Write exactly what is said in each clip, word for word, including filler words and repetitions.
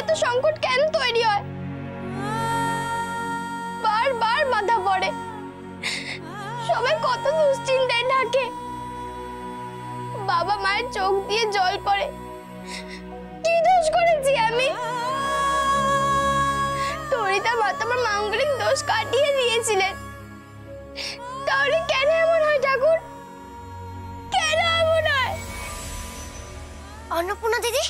এত সংকট কেন তৈরি হয়? বারবার বাধা পড়ে, সবাই কত দুশ্চিন্তায় থাকে। বাবা মায়ের চোখ দিয়ে জল পড়ে। কি দোষ করেছি আমি? তরিতা মা তো আমার মাঙ্গলিক দোষ কাটিয়ে দিয়েছিলেন, তাহলে কেন এমন হয় ঠাকুর? কেন এমন হয়? অন্নপূর্ণা দিদি,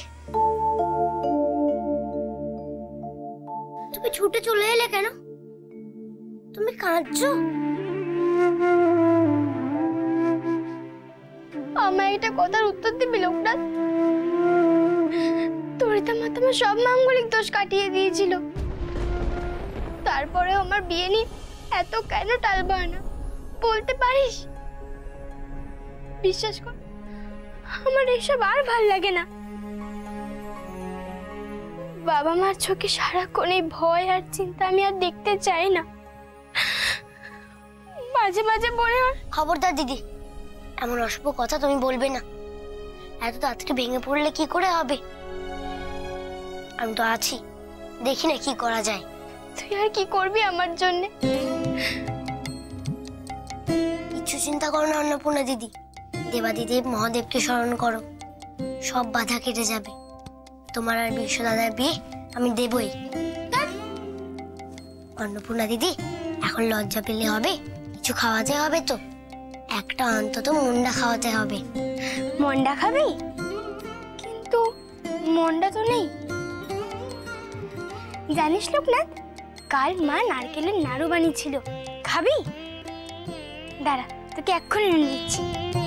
তুমি ছুটে চলে এলে কেন? তুমি কাঁদছো? আমায় এটা কথার উত্তর দিবি লোকনাথ? তরিতা মা তোমার সব মাঙ্গলিক দোষ কাটিয়ে দিয়েছিল, তারপরে আমার বিয়ে নিয়ে এত কেন টালবাহানা বলতে পারিস? বিশ্বাস কর, আমার এসব আর ভাল লাগে না। বাবা মার চোখে সারাক্ষণ এই ভয় আর চিন্তা আমি আর দেখতে চাই না। মাঝে মাঝে মনে হয়। খবরদার দিদি, এমন অশুভ কথা তুমি বলবে না। এত তাড়াতাড়ি ভেঙে পড়লে কি করে হবে? আমি তো আছি, দেখি না কি করা যায়। তুই আর কি করবি আমার জন্য? কিছু চিন্তা করো না অন্নপূর্ণা দিদি, দেবাদিদেব মহাদেবকে স্মরণ করো, সব বাধা কেটে যাবে। তোমার আর বিশ্ব দাদার বিয়ে আমি দেবই। অন্নপূর্ণা দিদি, এখন লজ্জা পেলে হবে? কিছু খাওয়াতে হবে তো, একটা অন্তত মন্ডা খাওয়াতে হবে। মন্ডা খাবি? কিন্তু মন্ডা তো নেই। জানিস লোকনাথ, কাল মা নারকেলের নাড়ু বানিয়েছিল, খাবি? দাঁড়া, তোকে এক্ষুনি এনে দিচ্ছি।